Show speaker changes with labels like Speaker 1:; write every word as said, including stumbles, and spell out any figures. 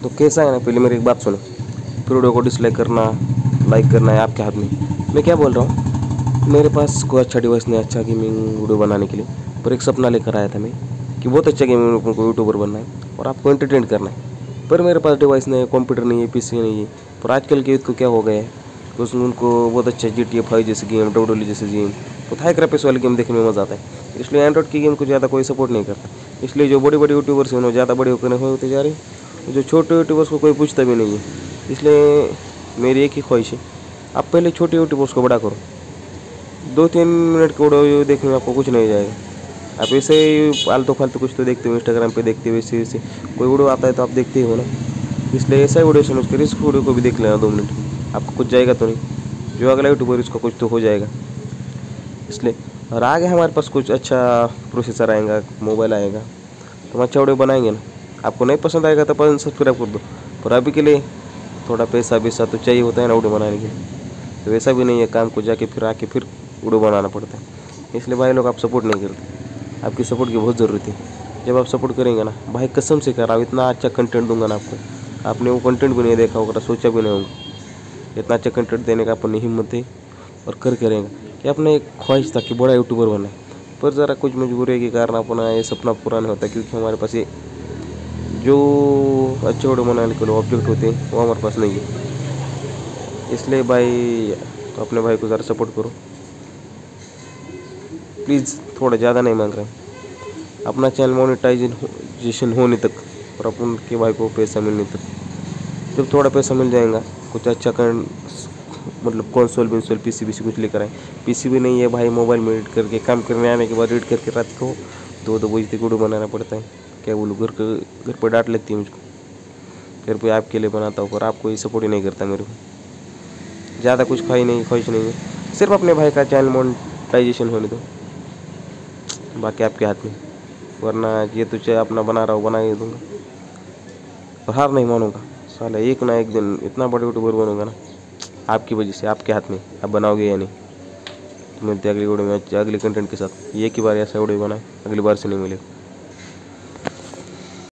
Speaker 1: तो कैसा है ना, पहले मेरी एक बात सुनो, फिर वीडियो को डिसलाइक करना, लाइक करना है आपके हाथ में। मैं क्या बोल रहा हूँ, मेरे पास कोई अच्छा डिवाइस नहीं, अच्छा गेमिंग वीडियो बनाने के लिए, पर एक सपना लेकर आया था मैं कि बहुत अच्छा गेमिंग को यूट्यूबर बनना है और आपको एंटरटेन करना है। पर मेरे पास डिवाइस नहीं है, कंप्यूटर नहीं है, पीसी नहीं है। पर आजकल के यूथ को क्या हो गया है, उसमें उनको बहुत अच्छा जी टी ए फाइव जैसे गेम, डब्ल्यू जैसे गेम, तो हाई ग्राफिक्स वाले गेम देखने में मज़ा आता है। इसलिए एंड्रॉइड की गेम को ज़्यादा कोई सपोर्ट नहीं करता। इसलिए जो बड़े बड़े यूट्यूबर्स हैं उन्हें ज़्यादा बड़े होकर होते जा रहे हैं, जो छोटे यूट्यूबर्स को कोई पूछता भी नहीं है। इसलिए मेरी एक ही ख्वाहिश है, आप पहले छोटे यूट्यूबर्स को बड़ा करो। दो तीन मिनट का वीडियो देखने में आपको कुछ नहीं जाएगा। आप ऐसे ही फालतू फालतू कुछ तो देखते हो, इंस्टाग्राम पे देखते हो, वैसे वैसे कोई वीडियो आता है तो आप देखते हो ना। इसलिए ऐसा ही वीडियो समझ कर इस वीडियो को भी देख लेना दो मिनट, आपको कुछ जाएगा तो नहीं, जो अगला यूट्यूबर इसका कुछ तो हो जाएगा। इसलिए और आगे हमारे पास कुछ अच्छा प्रोसेसर आएगा, मोबाइल आएगा, तो हम अच्छा वीडियो बनाएंगे ना। आपको नहीं पसंद आएगा तो अपन सब्सक्राइब कर दो, पर अभी के लिए थोड़ा पैसा वैसा तो चाहिए होता है ना वीडियो बनाने के लिए। तो वैसा भी नहीं है, काम को जाके फिर आके फिर वीडियो बनाना पड़ता है। इसलिए भाई लोग आप सपोर्ट नहीं करते, आपकी सपोर्ट की बहुत ज़रूरत है। जब आप सपोर्ट करेंगे ना भाई, कसम से कह रहा हूँ, इतना अच्छा कंटेंट दूंगा ना आपको, आपने वो कंटेंट भी नहीं देखा होगा, सोचा भी नहीं होगा। इतना अच्छा कंटेंट देने का अपनी हिम्मत है और कर करेंगे कि अपने एक ख्वाहिश था कि बड़ा यूट्यूबर बने, पर ज़रा कुछ मजबूरी के कारण अपना ये सपना पूरा नहीं होता, क्योंकि हमारे पास ये जो अच्छे वीडियो बनाने के लिए ऑब्जेक्ट होते हैं वो हमारे पास नहीं है। इसलिए भाई तो अपने भाई को ज़रा सपोर्ट करो प्लीज़, थोड़ा ज़्यादा नहीं मांग रहे हैं। अपना चैनल मोनेटाइजेशन होने तक और अपन के भाई को पैसा मिलने तक, जब थोड़ा पैसा मिल जाएगा कुछ अच्छा कर, मतलब कंसोल विंसोल पीसी बीसी कुछ लेकर आए। पीसी भी नहीं है भाई, मोबाइल में एडिट करके काम करने आने के बाद एडिट करके रात को दो दो बजे तक वीडियो बनाना पड़ता है। क्या बोलूँ, घर के घर पर डांट लगती है मुझको, फिर भी आपके लिए बनाता हूँ, पर आप कोई सपोर्ट ही नहीं करता मेरे को। ज़्यादा कुछ खाई नहीं ख्वाहिश नहीं है, सिर्फ अपने भाई का चैनल मोनेटाइजेशन होने दो, बाकी आपके हाथ में। वरना ये तो चाहे अपना बना रहा हो, बना ही दूंगा, पर हार नहीं मानूंगा साला। एक ना एक दिन इतना बड़ा यूट्यूबर बनूंगा ना, आपकी वजह से, आपके हाथ में, आप बनाओगे या नहीं। तो मिलते अगली वीडियो में अगले कंटेंट के साथ। ये की बार ऐसा वीडियो बनाए, अगली बार से नहीं मिलेगा।